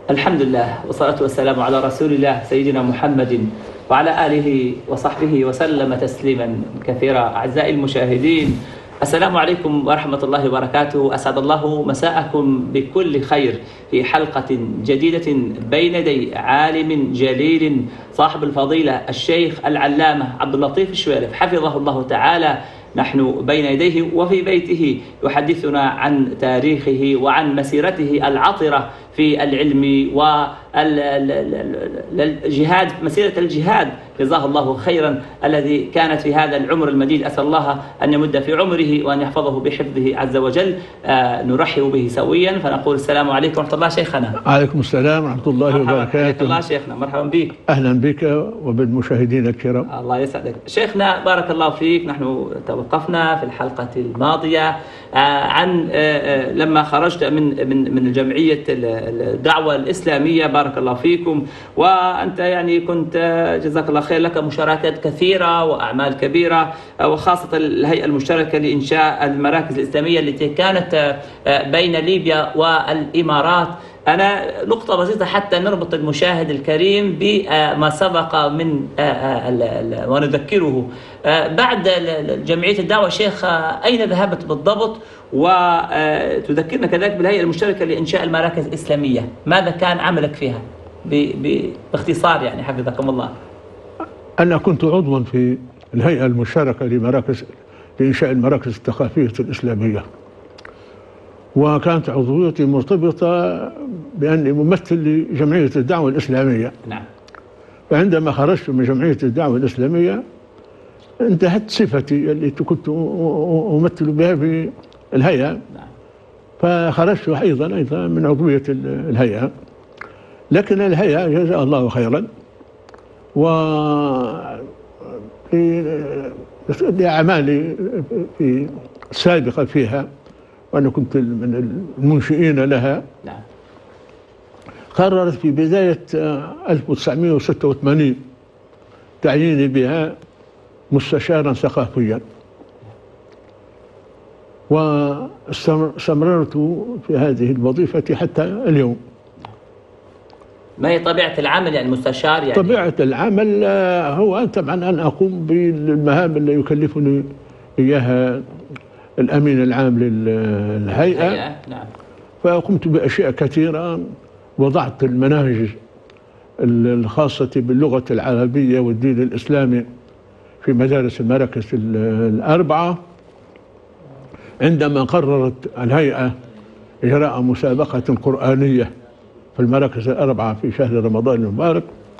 الحمد لله والصلاة والسلام على رسول الله سيدنا محمد وعلى آله وصحبه وسلم تسليما كثيرا. أعزائي المشاهدين، السلام عليكم ورحمة الله وبركاته. أسعد الله مساءكم بكل خير في حلقة جديدة بين يدي عالم جليل صاحب الفضيلة الشيخ العلامة عبد اللطيف الشويرف حفظه الله تعالى. نحن بين يديه وفي بيته يحدثنا عن تاريخه وعن مسيرته العطرة في العلم والجهاد، مسيرة الجهاد جزاه الله خيرا الذي كانت في هذا العمر المديد. أسأل الله أن يمد في عمره وأن يحفظه بحفظه عز وجل. نرحب به سويا فنقول السلام عليكم ورحمة الله شيخنا. عليكم السلام ورحمة الله وبركاته. الله شيخنا، مرحبا بك. أهلا بك وبالمشاهدين الكرام. الله يسعدك شيخنا، بارك الله فيك. نحن توقفنا في الحلقة الماضية عن لما خرجت من جمعية الدعوة الإسلامية، بارك الله فيكم، وأنت يعني كنت جزاك الله خير لك مشاركات كثيرة وأعمال كبيرة، وخاصة الهيئة المشتركة لإنشاء المراكز الإسلامية التي كانت بين ليبيا والإمارات. أنا نقطة بسيطة حتى نربط المشاهد الكريم بما سبق من ونذكره. بعد جمعية الدعوة شيخ أين ذهبت بالضبط؟ وتذكرنا كذلك بالهيئة المشتركة لإنشاء المراكز الإسلامية، ماذا كان عملك فيها باختصار يعني حفظكم الله؟ أنا كنت عضوا في الهيئة المشتركة لإنشاء المراكز الثقافية الإسلامية، وكانت عضويتي مرتبطة بأني ممثل لجمعية الدعوة الإسلامية. نعم. فعندما خرجت من جمعية الدعوة الإسلامية انتهت صفتي التي كنت أمثل بها في الهيئة. نعم. فخرجت أيضا من عضوية الهيئة، لكن الهيئة جزاها الله خيرا و لأعمالي في السابقة فيها، وأنا كنت من المنشئين لها. نعم. قررت في بداية 1986 تعييني بها مستشارا ثقافيا، واستمررت في هذه الوظيفة حتى اليوم. ما هي طبيعة العمل يعني مستشار يعني؟ طبيعة العمل هو طبعا أن أقوم بالمهام اللي يكلفني إياها الأمين العام للهيئة. نعم. فقمت بأشياء كثيرة، وضعت المناهج الخاصة باللغة العربية والدين الإسلامي في مدارس المراكز الأربعة. عندما قررت الهيئة إجراء مسابقة قرآنية في المراكز الأربعة في شهر رمضان المبارك،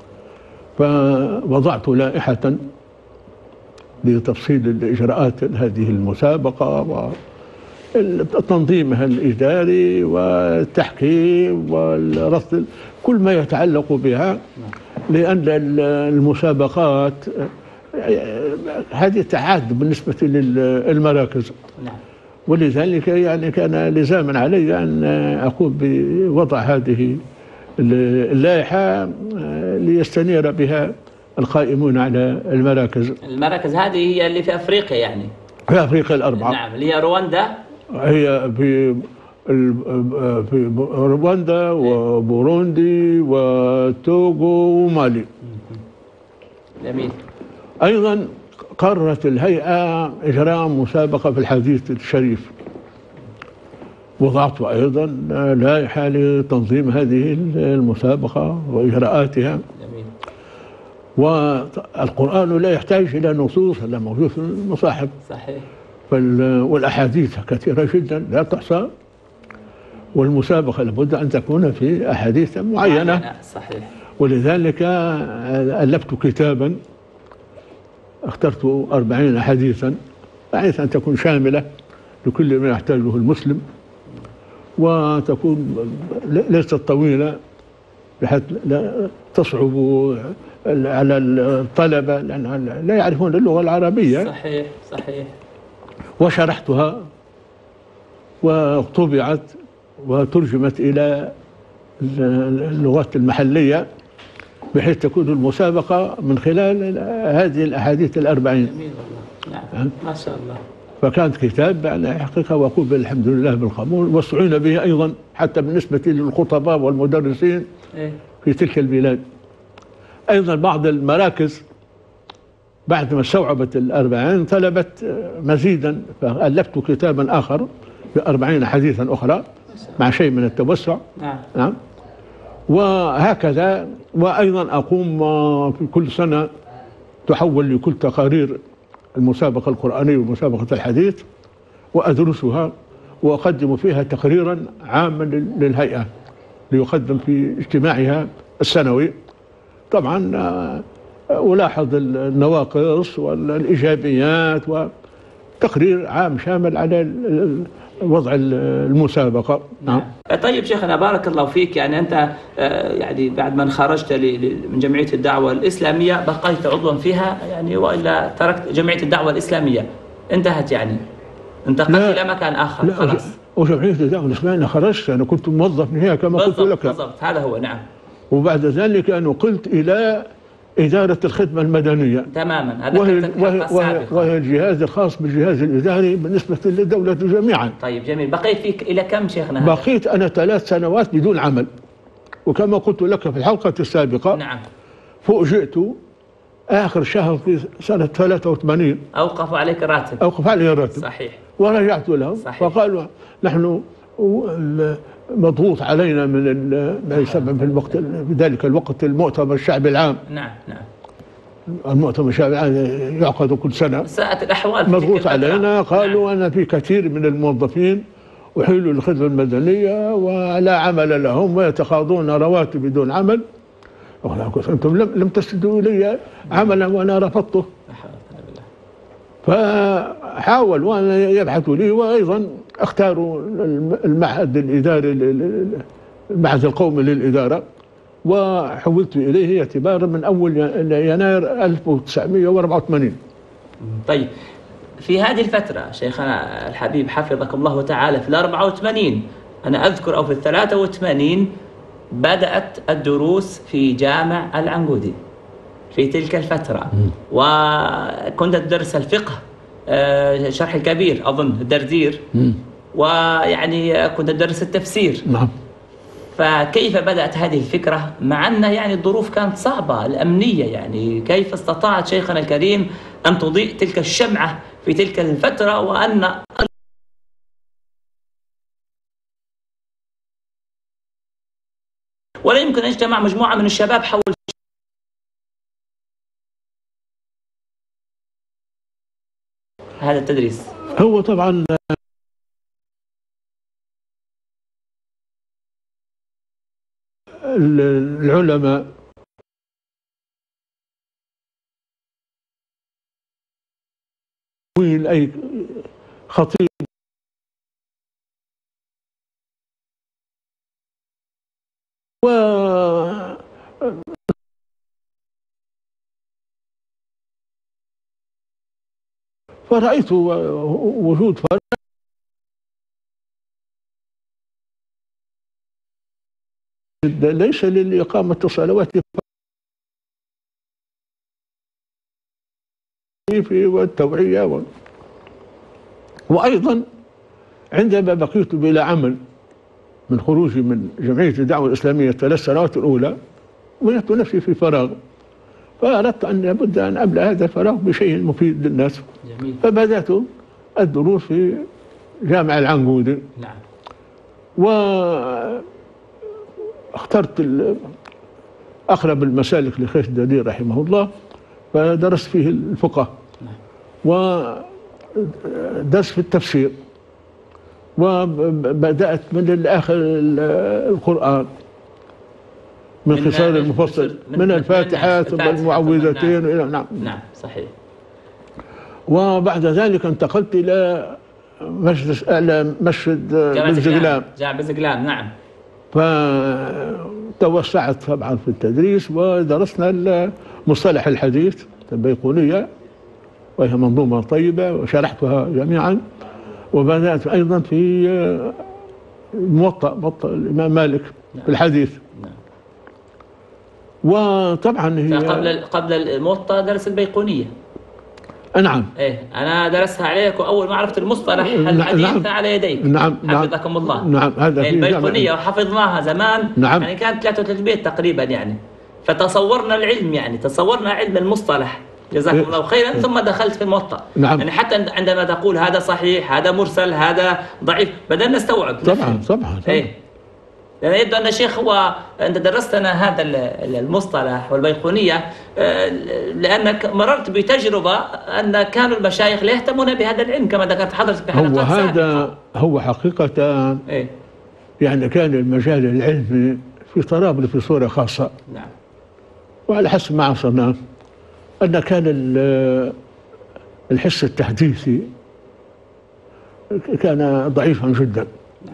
فوضعت لائحة لتفصيل الإجراءات هذه المسابقة وتنظيمها الإداري والتحكيم والرصد، كل ما يتعلق بها، لأن المسابقات هذه تعاد بالنسبة للمراكز. ولذلك يعني كان لزاما علي أن أقوم بوضع هذه اللائحة ليستنير بها القائمون على المراكز. المراكز هذه هي اللي في أفريقيا يعني؟ في أفريقيا الأربعة. نعم. اللي هي رواندا؟ هي في رواندا وبوروندي وتوغو ومالي. جميل. أيضا قررت الهيئة إجراء مسابقة في الحديث الشريف، وضعت أيضا لائحة لتنظيم هذه المسابقة وإجراءاتها. جميل. والقرآن لا يحتاج إلى نصوص، هذا موجود في المصاحف. صحيح. والأحاديث كثيرة جدا لا تحصى، والمسابقة لابد أن تكون في أحاديث معينة. صحيح. ولذلك ألفت كتابا اخترت 40 حديثا بحيث أن تكون شاملة لكل ما يحتاجه المسلم، وتكون ليست طويلة بحيث لا تصعب على الطلبة لأنهم لا يعرفون اللغة العربية. صحيح. صحيح. وشرحتها وطبعت وترجمت إلى اللغات المحلية، بحيث تكون المسابقة من خلال هذه الأحاديث 40. جميل والله. نعم. ما شاء الله. فكانت كتاب يعني حقيقة وأقول الحمد لله بالقبول، واستعين به أيضا حتى بالنسبة للخطباء والمدرسين في تلك البلاد. أيضا بعض المراكز بعد ما استوعبت ال40 طلبت مزيدا، فألفت كتابا آخر ب40 حديثا أخرى مع شيء من التوسع. نعم. وهكذا. وأيضا أقوم في كل سنة تحول لي كل تقارير المسابقة القرآنية ومسابقة الحديث وأدرسها وأقدم فيها تقريرا عاما للهيئة ليقدم في اجتماعها السنوي. طبعا ألاحظ النواقص والإيجابيات وتقرير عام شامل على وضع المسابقة. نعم. طيب شيخنا بارك الله فيك، يعني أنت يعني بعد ما خرجت من جمعية الدعوة الإسلامية بقيت عضوا فيها يعني، وإلا تركت جمعية الدعوة الإسلامية انتهت يعني انتقلت إلى مكان آخر؟ خلاص. وجمعية الدعوة الإسلامية أنا خرجت، أنا كنت موظف فيها كما قلت لك. بالضبط هذا هو. نعم. وبعد ذلك أنا نقلت إلى إدارة الخدمة المدنية تماما، هذا وهي الجهاز الخاص بالجهاز الإداري بالنسبة للدولة جميعا. طيب جميل. بقيت فيك إلى كم شيخنا؟ بقيت أنا 3 سنوات بدون عمل، وكما قلت لك في الحلقة السابقة. نعم. فوجئت آخر شهر في سنة 83 أوقفوا عليك راتب. أوقف علي راتب. صحيح. ورجعت لهم. صحيح. فقالوا نحن مضغوط علينا ما يسمى في ذلك الوقت المؤتمر الشعبي العام. نعم نعم. المؤتمر الشعبي العام يعقد كل سنة. ساءت الأحوال. مضغوط علينا. قالوا أن في كثير من الموظفين أحيلوا للخدمة المدنية ولا عمل لهم ويتقاضون رواتب بدون عمل. أنتم لم تسدوا لي عملا وأنا رفضته. فحاولوا أن يبحثوا لي، وأيضا اختاروا المعهد الإداري المعهد القومي للإدارة وحولت إليه اعتبارا من أول يناير 1984. طيب في هذه الفترة شيخنا الحبيب حفظكم الله تعالى في 84 أنا أذكر، أو في 83 بدأت الدروس في جامع العنقودي في تلك الفترة. وكنت أدرس الفقه شرح الكبير أظن الدردير، ويعني كنت أدرس التفسير. نعم. فكيف بدأت هذه الفكرة مع أن يعني الظروف كانت صعبة الأمنية، يعني كيف استطاعت شيخنا الكريم أن تضيء تلك الشمعة في تلك الفترة، وأن ولا يمكن أن يجتمع مجموعة من الشباب حول هذا التدريس؟ هو طبعا العلماء أي خطيب فرأيت وجود فرق ليس لإقامة الصلوات والتوعية وأيضا عندما بقيت بلا عمل من خروجي من جمعية الدعوة الإسلامية 3 سنوات الأولى وجدت نفسي في فراغ، فأردت أن لابد أن أملأ هذا الفراغ بشيء مفيد للناس. جميل. فبدأت الدروس في جامع العنقودي. نعم. واخترت أقرب المسالك لشيخ الدليل رحمه الله، فدرست فيه الفقه. نعم. ودرست في التفسير، وبدأت من آخر القرآن من قصار المفصل من الفاتحة ثم المعوذتين إلى نعم. نعم صحيح. وبعد ذلك انتقلت إلى مسجد بزقلام. جامع بزقلام. نعم. فتوسعت طبعا في التدريس ودرسنا مصطلح الحديث البيقونية، وهي منظومة طيبة وشرحتها جميعا. وبدأت أيضا في موطأ الإمام مالك في الحديث. نعم. وطبعا هي قبل الموطأ درس البيقونية. نعم. إيه أنا درستها عليك، وأول ما عرفت المصطلح الحديث على يديك. نعم. حفظكم الله. نعم. هذا إيه البيقونية وحفظناها زمان. نعم. يعني كانت 33 بيت تقريبا يعني، فتصورنا العلم، يعني تصورنا علم المصطلح. جزاكم الله خيرا. ثم دخلت في الموطأ. نعم. يعني حتى عندما تقول هذا صحيح، هذا مرسل، هذا ضعيف، بدأنا نستوعب. طبعا. إيه. يعني يبدو أن الشيخ أنت درستنا هذا المصطلح والبيقونية لأنك مررت بتجربة أن كانوا المشايخ لا يهتمون بهذا العلم كما ذكرت حضرتك في حلقات سابقة. هو حقيقة إيه؟ يعني كان المجال العلمي في طرابلس في صورة خاصة. نعم. وعلى حسب ما عصرناه أن كان الحس التحديثي كان ضعيفا جدا.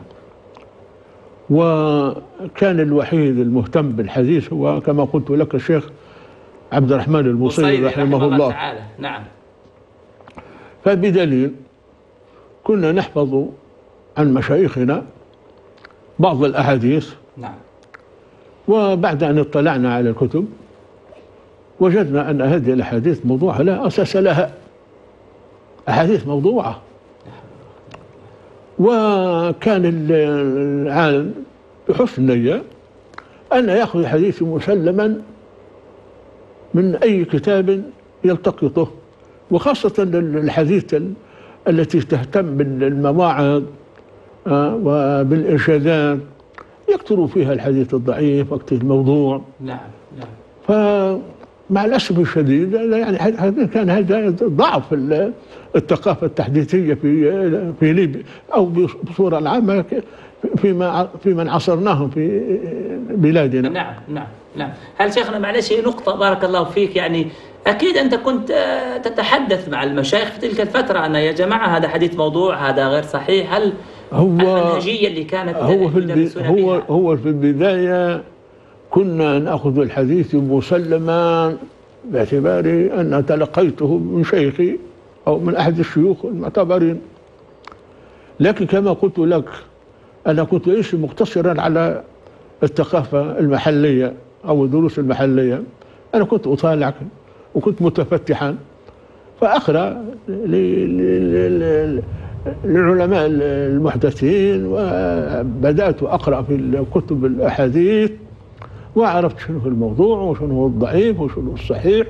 وكان الوحيد المهتم بالحديث هو كما قلت لك الشيخ عبد الرحمن البوصيري رحمه الله تعالى. نعم. فبدليل كنا نحفظ عن مشايخنا بعض الأحاديث. نعم. وبعد أن اطلعنا على الكتب وجدنا أن هذه الأحاديث موضوعة لا أساس لها، أحاديث موضوعة. وكان العالم بحسن نية أن يأخذ الحديث مسلما من أي كتاب يلتقطه، وخاصة الحديث التي تهتم بالمواعظ وبالإرشادات يكثر فيها الحديث الضعيف وقت الموضوع. نعم. مع الأسف الشديد يعني كان هذا ضعف الثقافة التحديثية في ليبيا أو بصورة عامة في من عصرناهم في بلادنا. نعم. هل شيخنا معلش هي نقطة بارك الله فيك، يعني أكيد أنت كنت تتحدث مع المشايخ في تلك الفترة أن يا جماعة هذا حديث موضوع، هذا غير صحيح. هل المنهجية اللي كانت هو في البداية كنا نأخذ الحديث مسلما باعتبار أن تلقيته من شيخي أو من أحد الشيوخ المعتبرين. لكن كما قلت لك أنا كنت ليس مقتصرا على الثقافة المحلية أو الدروس المحلية، أنا كنت أطالع وكنت متفتحا فأقرأ للعلماء المحدثين، وبدأت أقرأ في كتب الأحاديث وعرفت شنو هو الموضوع وشنو هو الضعيف وشنو الصحيح.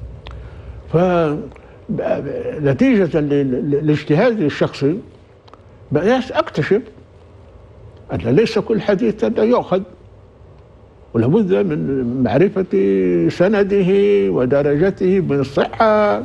فنتيجة لاجتهادي الشخصي بدأت أكتشف أن ليس كل حديث يؤخذ، ولابد من معرفة سنده ودرجته من الصحة.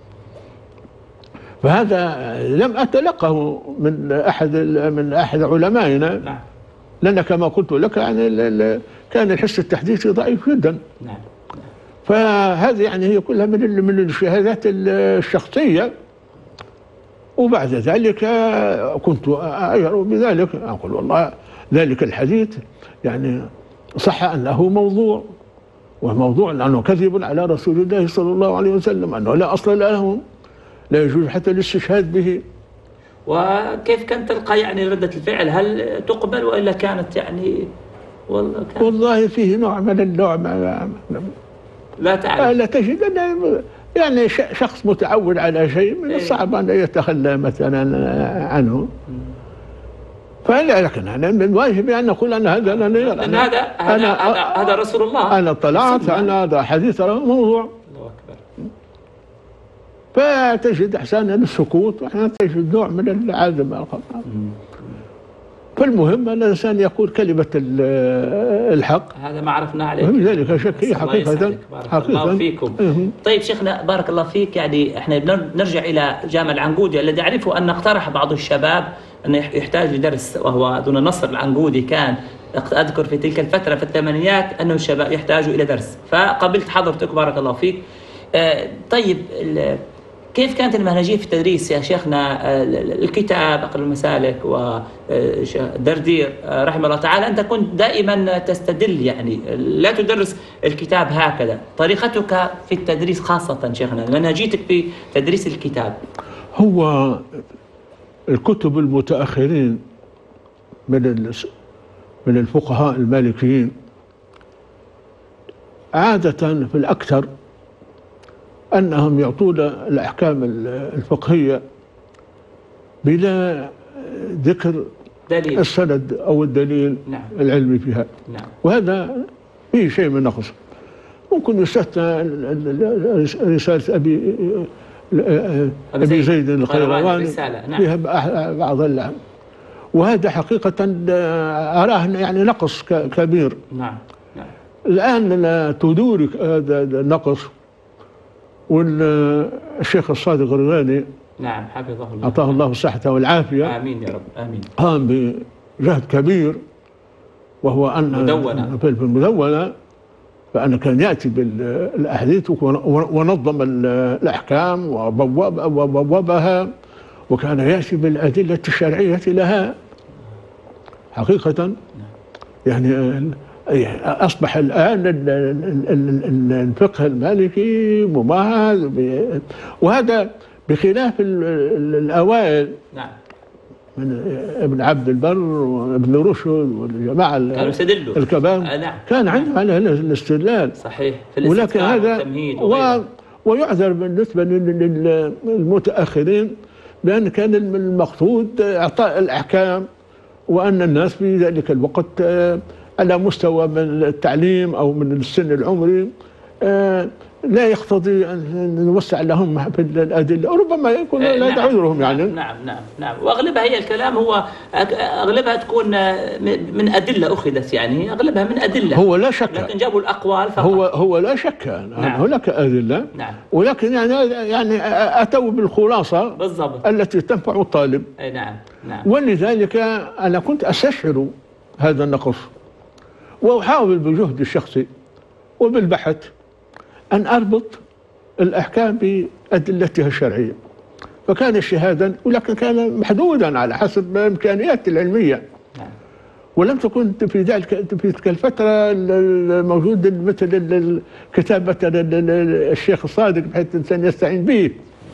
فهذا لم أتلقه من أحد علمائنا، لأن كما قلت لك يعني كان الحس التحديثي ضعيف جدا. فهذه يعني هي كلها من الشهادات الشخصية. وبعد ذلك كنت أجر بذلك، أقول والله ذلك الحديث يعني صح أنه موضوع، والموضوع أنه كذب على رسول الله صلى الله عليه وسلم، أنه لا أصل له، لا يجوز حتى الاستشهاد به. وكيف كانت تلقى يعني ردة الفعل؟ هل تقبل وإلا كانت يعني والله فيه نوع من النوع لا تعرف، لا تجد أن يعني شخص متعود على شيء من الصعب أن يتخلى مثلا عنه. فلا، لكن أنا من الواجب أن نقول أن هذا هذا رسول الله. أنا اطلعت أن هذا حديث موضوع. الله أكبر. فتجد أحسن السكوت، وأحيانا تجد نوع من العدم القطع. فالمهم أن الإنسان يقول كلمة الحق. هذا ما عرفنا عليه. ذلك شك حقيقة. بارك الله فيكم. طيب شيخنا بارك الله فيك، يعني احنا نرجع إلى جامع العنقودي الذي أعرفه أن اقترح بعض الشباب أن يحتاج لدرس، وهو دون نصر العنقودي كان أذكر في تلك الفترة في الثمانينات أنه الشباب يحتاجوا إلى درس، فقبلت حضرتك بارك الله فيك. طيب كيف كانت المنهجية في التدريس يا شيخنا؟ الكتاب أقل المسالك ودردير رحمه الله تعالى، أنت كنت دائما تستدل، يعني لا تدرس الكتاب هكذا. طريقتك في التدريس خاصة شيخنا، منهجيتك في تدريس الكتاب. هو الكتب المتأخرين من الفقهاء المالكيين عادة في الأكثر أنهم يعطون الأحكام الفقهية بلا ذكر دليل السند أو الدليل نعم. العلمي فيها. نعم. وهذا فيه شيء من نقص. ممكن يستثنى رسالة أبي زيد القيرواني فيها بعض اللعب، وهذا حقيقة أراه يعني نقص كبير. نعم. نعم. الآن تدورك هذا النقص، والشيخ الصادق الرغاني نعم حفظه الله أعطاه الله الصحة والعافية، آمين يا رب آمين، قام بجهد كبير، وهو أن مدونة في المدونة فأنا كان يأتي بالأحاديث ونظم الأحكام وبوبها، وكان يأتي بالأدلة الشرعية لها حقيقة. يعني أصبح الآن الفقه المالكي ممهد، وهذا بخلاف الأوائل. نعم. من ابن عبد البر وابن رشد والجماعة الكبار نعم. كان عندهم على الاستدلال صحيح في ولكن هذا ويعذر بالنسبة للمتأخرين بأن كان المقصود إعطاء الأحكام، وأن الناس في ذلك الوقت على مستوى من التعليم أو من السن العمري لا يقتضي أن نوسع لهم في الأدلة، ربما يكون لا عذرهم يعني. نعم نعم نعم. وأغلبها هي الكلام هو أغلبها تكون من أدلة أخذت، يعني أغلبها من أدلة، هو لا شك، لكن جابوا الأقوال فقط. هو لا شك نعم. هناك أدلة. نعم. ولكن يعني أتوا بالخلاصة بالضبط التي تنفع الطالب. أي نعم نعم. ولذلك أنا كنت أستشعر هذا النقص، وأحاول بجهدي الشخصي وبالبحث أن أربط الأحكام بأدلتها الشرعية، فكان اجتهادا ولكن كان محدودا على حسب إمكانياتي العلمية. نعم. ولم تكن في تلك الفترة موجود مثل كتابة الشيخ الصادق بحيث الإنسان يستعين به،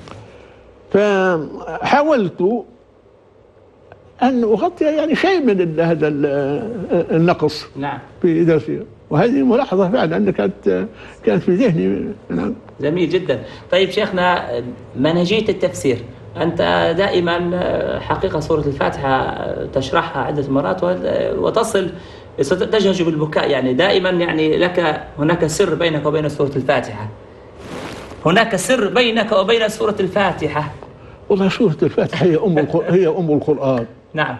فحاولت أن أغطي يعني شيء من هذا النقص. نعم. في درسي، وهذه ملاحظة فعلا كانت في ذهني. نعم. جميل جدا. طيب شيخنا، منهجية التفسير، أنت دائما حقيقة سورة الفاتحة تشرحها عدة مرات وتصل تجهج بالبكاء، يعني دائما يعني لك هناك سر بينك وبين سورة الفاتحة، هناك سر بينك وبين سورة الفاتحة. والله سورة الفاتحة هي أم القرآن. نعم.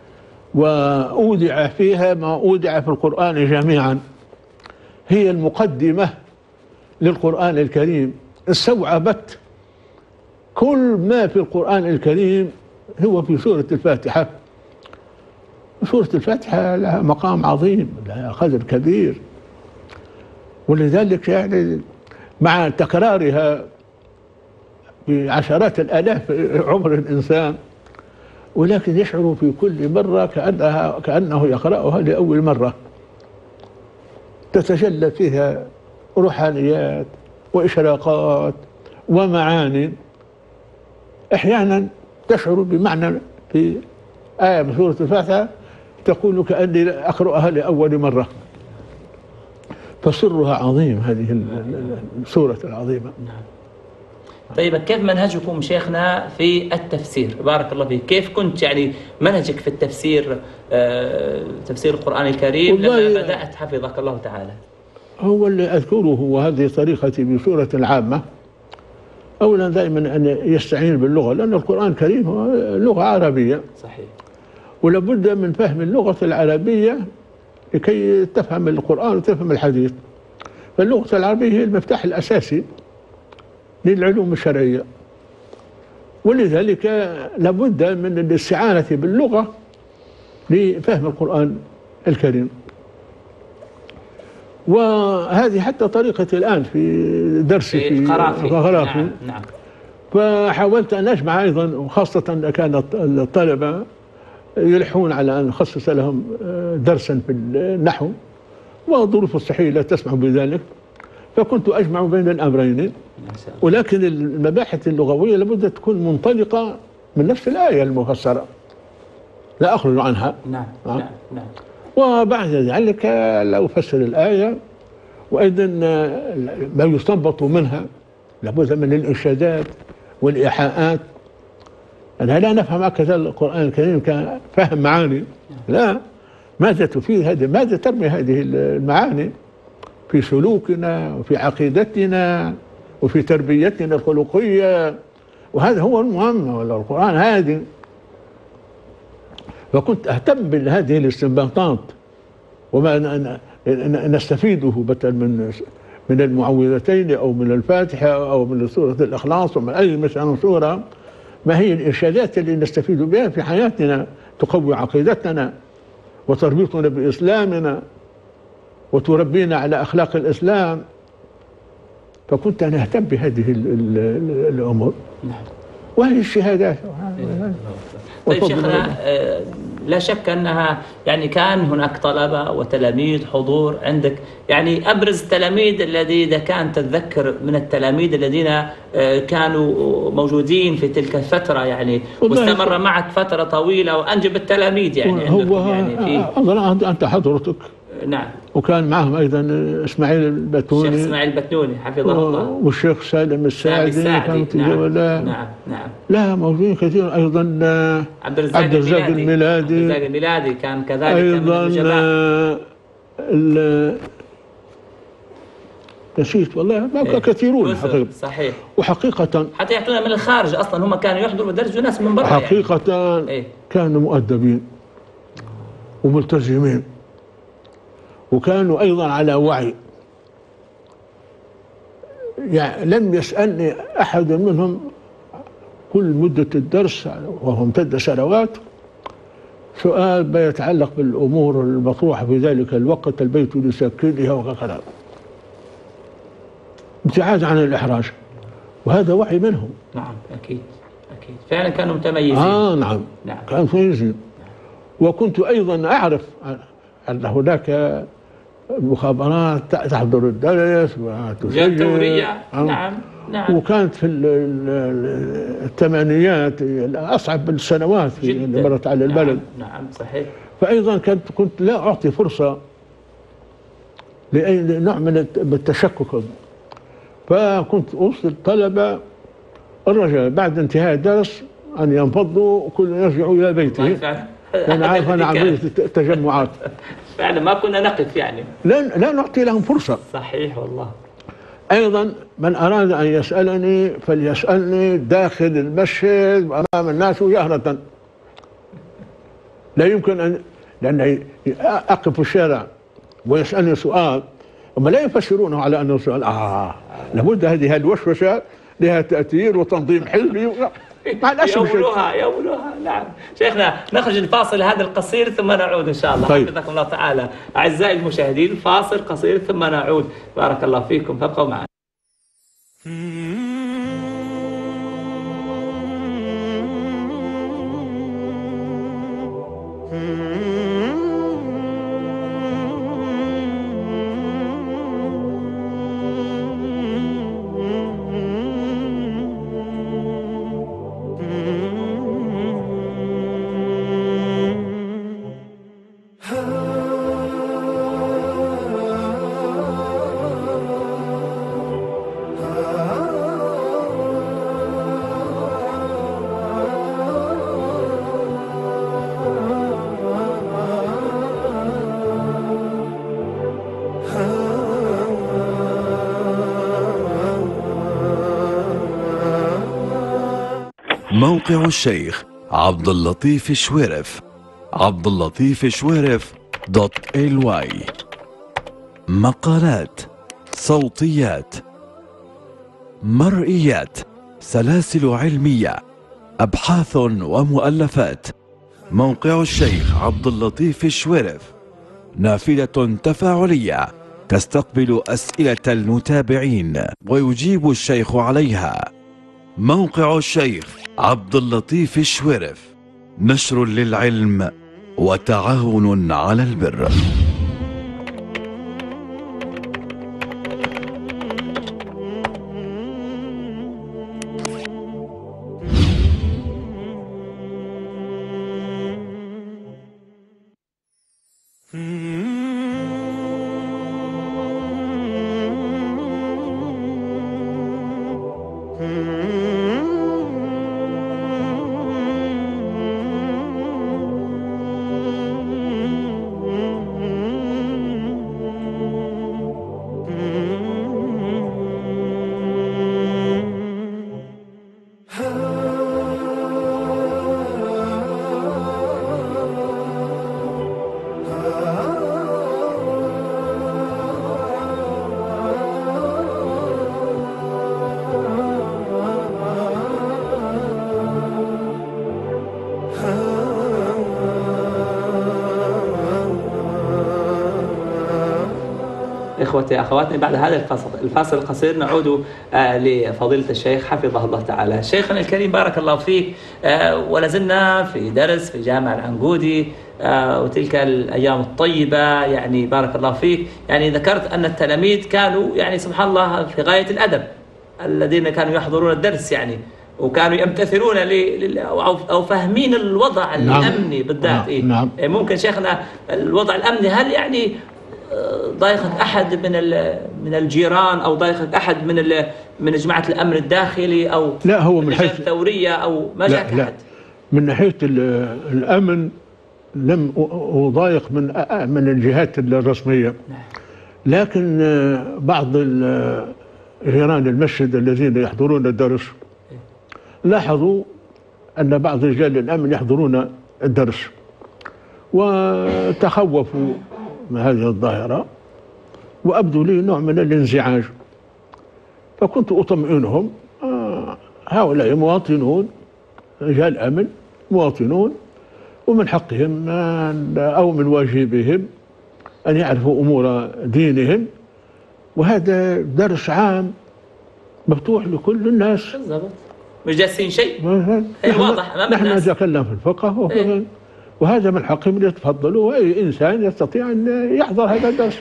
وأودع فيها ما أودع في القرآن جميعا، هي المقدمة للقرآن الكريم، استوعبت كل ما في القرآن الكريم هو في سورة الفاتحة. سورة الفاتحة لها مقام عظيم، لها قدر كبير، ولذلك يعني مع تكرارها بعشرات الآلاف عمر الإنسان، ولكن يشعر في كل مرة كأنه يقرأها لأول مرة، تتجلى فيها روحانيات وإشراقات ومعاني. أحيانا تشعر بمعنى في آية من سورة الفاتحة تقول كأني أقرأها لأول مرة، فسرها عظيم هذه السورة العظيمة. طيب كيف منهجكم شيخنا في التفسير؟ بارك الله فيك، كيف كنت يعني منهجك في التفسير، تفسير القرآن الكريم لما بدأت حفظك الله تعالى؟ هو اللي أذكره، وهذه طريقتي بصورة عامة. أولا دائما أن يستعين باللغة، لأن القرآن الكريم هو لغة عربية. صحيح. ولابد من فهم اللغة العربية لكي تفهم القرآن وتفهم الحديث. فاللغة العربية هي المفتاح الأساسي للعلوم الشرعية، ولذلك لابد من الاستعانة باللغة لفهم القرآن الكريم. وهذه حتى طريقتي الآن في درسي في قرافي. نعم. نعم. فحاولت أن أجمع أيضا، وخاصة كان الطلبة يلحون على أن أخصص لهم درسا في النحو، والظروف الصحية لا تسمح بذلك، فكنت أجمع بين الأمرين. ولكن المباحث اللغوية لابد تكون منطلقة من نفس الآية المفسرة، لا أخرج عنها. نعم. نعم. نعم. وبعد ذلك لا أفسر الآية، وأيضا ما يستنبط منها لابد من الإرشادات والإيحاءات. أنا لا نفهم هكذا القرآن الكريم كفهم معاني، لا، ماذا تفيد هذه، ماذا ترمي هذه المعاني في سلوكنا وفي عقيدتنا وفي تربيتنا الخلقية، وهذا هو المهم. القرآن هادي. فكنت أهتم بهذه الاستنباطات وما نستفيده بدل من المعوذتين أو من الفاتحة أو من سورة الإخلاص ومن أي مثلا سورة، ما هي الإرشادات اللي نستفيد بها في حياتنا تقوي عقيدتنا وتربطنا بإسلامنا وتربينا على أخلاق الإسلام. فكنت أنا أهتم بهذه الأمور وهذه الشهادات. طيب شيخنا، لا شك أنها يعني كان هناك طلبة وتلاميذ حضور عندك، يعني أبرز التلاميذ الذي إذا كان تتذكر من التلاميذ الذين كانوا موجودين في تلك الفترة يعني واستمر معك فترة طويلة وأنجب التلاميذ يعني هو يعني في أظن أنت حضرتك. نعم. وكان معهم أيضا إسماعيل البتوني، الشيخ إسماعيل البتوني حفظه الله، والشيخ سالم الساعدي كانت نعم. لا موجودين كثير أيضا. عبد الرزاق الميلادي كان كذلك أيضا. نسيت والله، ما كثيرون حقيقة. صحيح. وحقيقة حتى يأتون من الخارج أصلا، هم كانوا يحضروا ودرسوا ناس من برا حقيقة يعني. كانوا مؤدبين وملتزمين، وكانوا أيضا على وعي. يعني لم يسألني أحد منهم كل مدة الدرس وهو امتد سنوات سؤال ما يتعلق بالأمور المطروحة في ذلك الوقت، البيت لساكنها وكذا، ابتعاد عن الإحراج، وهذا وعي منهم. نعم أكيد فعلا كانوا متميزين. نعم كانوا متميزين. وكنت أيضا أعرف أن هناك مخابرات تحضر الدرس وتسجل. نعم. وكانت في الثمانينات أصعب السنوات اللي مرت على البلد. نعم صحيح. فأيضا كنت لا أعطي فرصة لأي نوع من التشكك. فكنت أوصي الطلبة الرجاء بعد انتهاء الدرس أن ينفضوا وكل يرجعوا إلى بيته. أنا عارف أنا عملية التجمعات فعلا ما كنا نقف يعني، لا نعطي لهم فرصة. صحيح والله. أيضا من أراد أن يسألني فليسألني داخل المسجد وأمام الناس وجهرة. لا يمكن أن، لأن أقف في الشارع ويسألني سؤال هم لا يفسرونه على أنه سؤال. لابد هذه الوشوشة لها تأثير وتنظيم حزبي مع الأسف. يولوها. نعم شيخنا، نخرج الفاصل هذا القصير ثم نعود إن شاء الله. طيب. حفظكم الله تعالى. أعزائي المشاهدين، فاصل قصير ثم نعود. بارك الله فيكم، فابقوا معنا. موقع الشيخ عبد اللطيف شويرف، عبداللطيفشويرف.ly. مقالات، صوتيات، مرئيات، سلاسل علمية، أبحاث ومؤلفات. موقع الشيخ عبد اللطيف شويرف نافذة تفاعلية تستقبل أسئلة المتابعين ويجيب الشيخ عليها. موقع الشيخ عبد اللطيف شويرف، نشر للعلم وتعاون على البر. إخوتي أخواتي، بعد هذا الفاصل القصير نعود لفضيلة الشيخ حفظه الله تعالى. شيخنا الكريم بارك الله فيك، ولازلنا في درس في جامع العنقودي، وتلك الأيام الطيبة يعني بارك الله فيك. يعني ذكرت أن التلاميذ كانوا يعني سبحان الله في غاية الأدب، الذين كانوا يحضرون الدرس يعني، وكانوا يمتثلون أو فاهمين الوضع الأمني بالذات. نعم. ممكن شيخنا الوضع الأمني هل يعني ضايقك أحد من الجيران، أو ضايقك أحد من جماعة الأمن الداخلي، أو لا هو من حيث الثورية، أو ما جاءك أحد؟ من ناحية الأمن لم أضايق من الجهات الرسمية، لكن بعض جيران المسجد الذين يحضرون الدرس لاحظوا أن بعض رجال الأمن يحضرون الدرس وتخوفوا من هذه الظاهرة، وأبدوا لي نوع من الانزعاج، فكنت أطمئنهم. هؤلاء مواطنون، رجال أمن مواطنون، ومن حقهم أو من واجبهم أن يعرفوا أمور دينهم، وهذا درس عام مفتوح لكل الناس. بالضبط، مش جالسين شيء. واضح أمام نحن الناس. نتكلم في الفقه وهذا من حقهم أن يتفضلوا، وأي إنسان يستطيع أن يحضر هذا الدرس.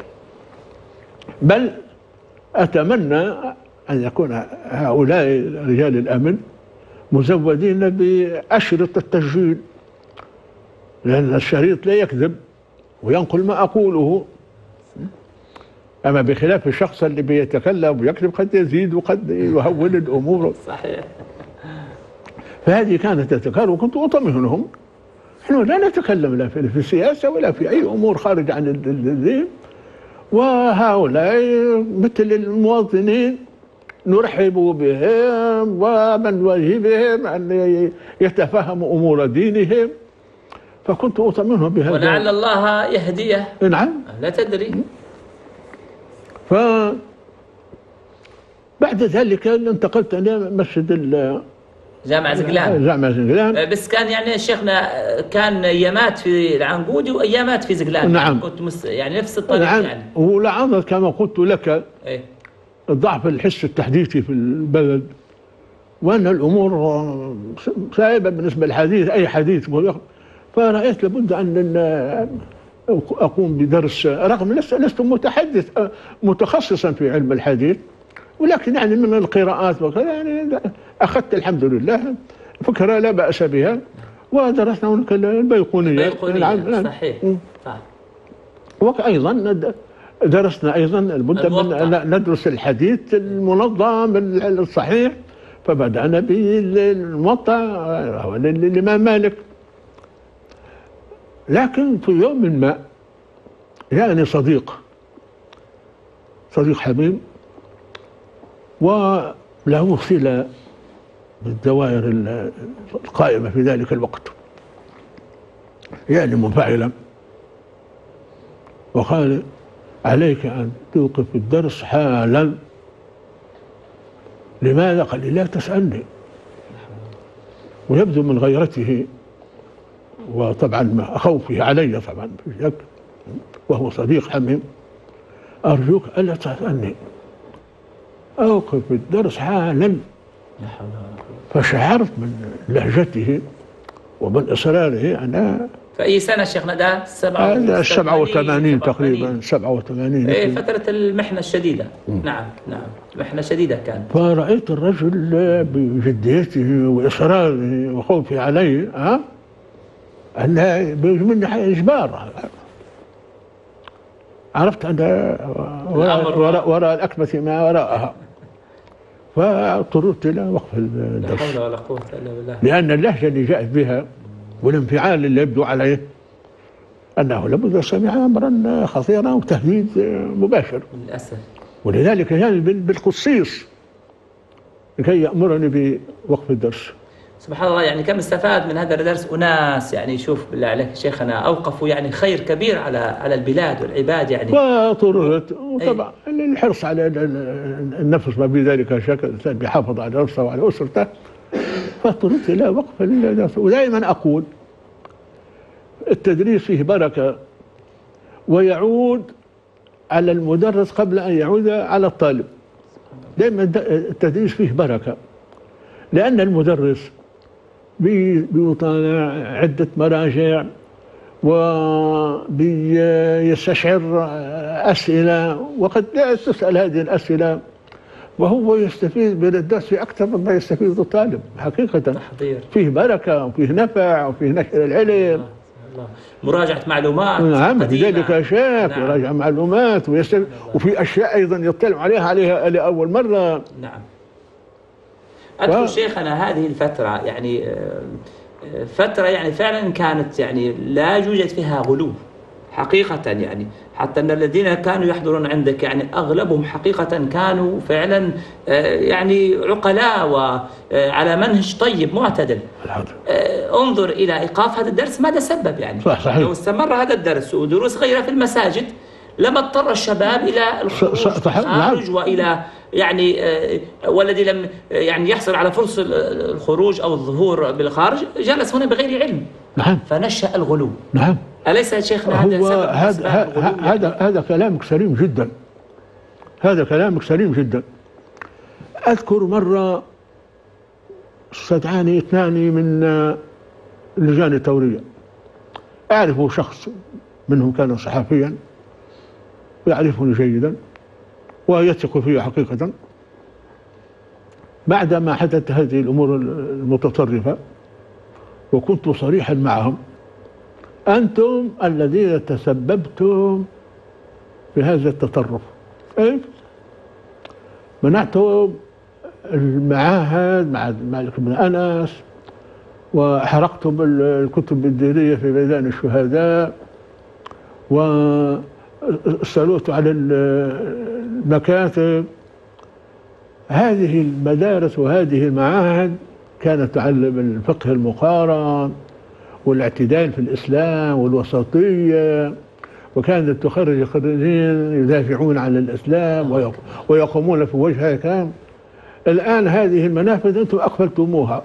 بل أتمنى أن يكون هؤلاء رجال الأمن مزودين بأشرطة التسجيل، لأن الشريط لا يكذب وينقل ما أقوله، أما بخلاف الشخص اللي بيتكلم ويكذب قد يزيد وقد يهول الأمور. صحيح. فهذه كانت تتكرر، وكنت أطمئنهم. نحن لا نتكلم لا في السياسة ولا في أي أمور خارج عن الدين، وهؤلاء مثل المواطنين نرحب بهم ومن واجبهم أن يتفهموا أمور دينهم، فكنت أطمئنهم بهذا. ولعل الله يهديه. نعم، لا تدري. فبعد ذلك انتقلت إلى مسجد جامع زقلان. جامع زقلان. بس كان يعني شيخنا كان ايامات في العنقودي وايامات في زقلان. نعم. كنت يعني نفس الطريق. نعم. يعني ولعظت كما قلت لك ضعف الحس التحديثي في البلد، وأن الأمور صعبة بالنسبة للحديث، أي حديث. فرأيت لابد أن أقوم بدرس، رغم لست متحدث متخصصا في علم الحديث، ولكن يعني من القراءات وكذا يعني أخذت الحمد لله فكرة لا بأس بها، ودرسنا هناك البيقونية. صحيح. وأيضا درسنا أيضا البد من ندرس الحديث المنظم الصحيح، فبدأنا بالموطأ للإمام مالك. لكن في يوم ما جاءني صديق حميم، وله صلة بالدوائر القائمة في ذلك الوقت، يعني منفعلا، وقال: عليك أن توقف الدرس حالا. لماذا؟ قال لي: لا تسألني. ويبدو من غيرته وطبعا خوفه علي طبعا في شك، وهو صديق حميم: أرجوك ألا تسألني، أوقف الدرس حالا. فشعرت من لهجته ومن إصراره أنا. في أي سنة شيخنا ده؟ 87 تقريبا، 87. إيه، فترة المحنة الشديدة. نعم، محنة شديدة كانت. فرأيت الرجل بجديته وإصراره وخوفه علي أن مني إجبار. عرفت أن وراء الأكمة ما وراءها، فاضطررت إلى وقف الدرس. لا حول ولا قوة إلا بالله. لأن اللهجة اللي جاءت بها والانفعال اللي يبدو عليه أنه لابد سمع أمرا خطيرا وتهديد مباشر للأسف. ولذلك يعني بالخصيص لكي يأمرني بوقف الدرس. سبحان الله، يعني كم استفاد من هذا الدرس أناس، يعني شوف بالله عليك شيخنا، أوقفوا يعني خير كبير على البلاد والعباد يعني. وطررت، وطبعا الحرص على النفس ما في ذلك شك، الإنسان بيحافظ على نفسه وعلى أسرته، فاضطررت إلى وقف الدرس. ودائما أقول: التدريس فيه بركة، ويعود على المدرس قبل أن يعود على الطالب. دائما التدريس فيه بركة، لأن المدرس بيطالع عدة مراجع وبيستشعر أسئلة، وقد لا تسأل هذه الأسئلة وهو يستفيد من الدرس أكثر مما يستفيد الطالب حقيقة. تحضير فيه بركة وفيه نفع وفيه نشر العلم. الله. مراجعة معلومات. نعم، لذلك أشياء نعم. يراجع معلومات وفي أشياء أيضا يطلع عليها لأول مرة. نعم. أذكر شيخنا هذه الفترة يعني فترة يعني فعلا كانت يعني لا يوجد فيها غلو حقيقة، يعني حتى أن الذين كانوا يحضرون عندك يعني أغلبهم حقيقة كانوا فعلا يعني عقلاء وعلى منهج طيب معتدل. انظر إلى إيقاف هذا الدرس ماذا سبب يعني. صحيح. لو استمر هذا الدرس ودروس غيرها في المساجد لما اضطر الشباب إلى الخروج وإلى يعني والذي لم يعني يحصل على فرصة الخروج أو الظهور بالخارج جلس هنا بغير علم. نعم. فنشأ الغلو. نعم. أليس شيخنا هذا كلامك سليم جدا. هذا كلامك سليم جدا. أذكر مرة استدعاني اثنان من اللجان الثورية، أعرفه شخص منهم كان صحفيا ويعرفني جيدا ويثق فيه حقيقة. بعدما حدثت هذه الأمور المتطرفة وكنت صريحا معهم: أنتم الذين تسببتم في هذا التطرف. منعتم المعاهد مع مالك بن أنس، وحرقتم الكتب الدينية في ميدان الشهداء، واستوليتوا على المكاتب. هذه المدارس وهذه المعاهد كانت تعلم الفقه المقارن والاعتدال في الإسلام والوسطية، وكانت تخرج خريجين يدافعون عن الإسلام ويقومون في وجهها. كان الآن هذه المنافذ أنتم أقفلتموها،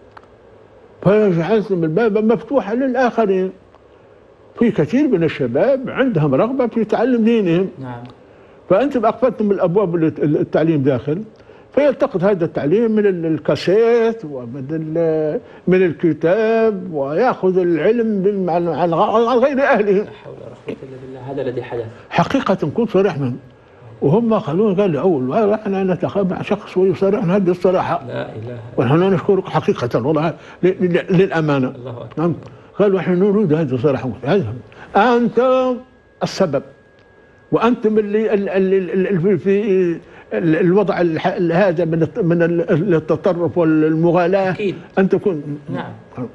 فجعلتم الباب مفتوحا للآخرين. في كثير من الشباب عندهم رغبة في تعلم دينهم. نعم. فأنتم أقفلتم الأبواب التعليم داخل، فيلتقط هذا التعليم من الكاسيت ومن الكتاب ويأخذ العلم عن غير أهله. لا حول ولا قوة إلا بالله. هذا الذي حدث حقيقة. كنت صريح منهم وهم قالوا لي أول احنا نتخابى مع شخص ويصرح هذه الصراحة. لا إله. ونحن نشكرك حقيقة والله للأمانة. الله أكبر. نعم. قالوا احنا نريد هذه الصراحة. أنتم السبب، وأنتم اللي في الوضع هذا من التطرف والمغالاة. أكيد. أن تكون. نعم.